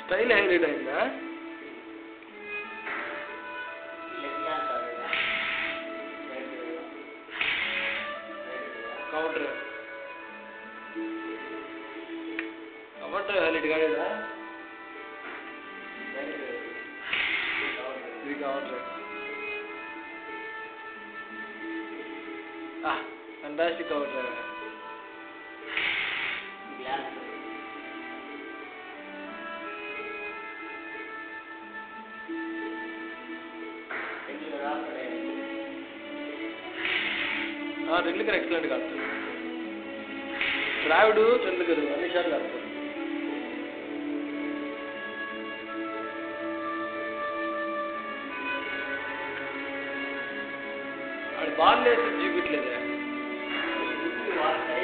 Style highlight అయిందా? Counter counter highlight కాలేదా? ఇది counter fantastic counter. Tendulkar excellent ఆడతాడు. ద్రావిడ్ టెండూల్కర్ అన్ని షాట్లు ఆడతాడు. ఆడు బాల్ వేసి చూపించలేదే.